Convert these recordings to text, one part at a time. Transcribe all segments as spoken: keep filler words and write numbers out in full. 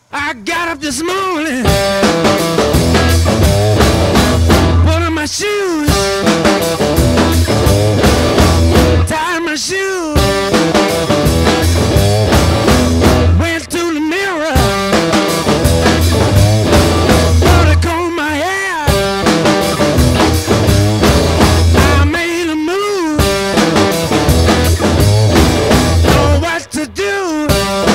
I got up this morning, put on my shoes, tied my shoes, went to the mirror, thought I combed my hair. I made a move, know what to do.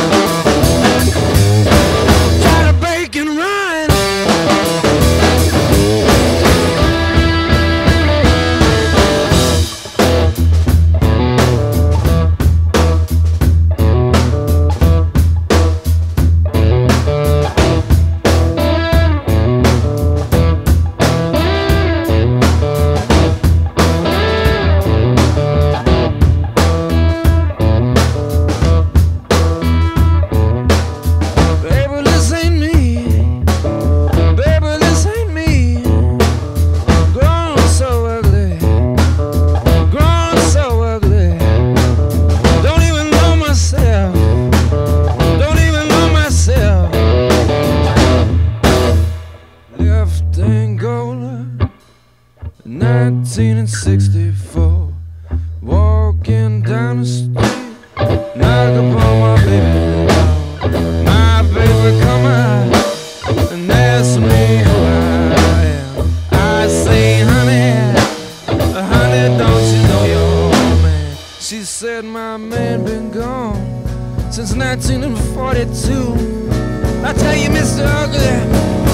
Angola, nineteen sixty-four, walking down the street, knock upon my baby door. My baby come out and ask me who I am. I say, honey, honey, don't you know your man? She said, my man been gone since nineteen forty-two. I tell you, Mister Ugly,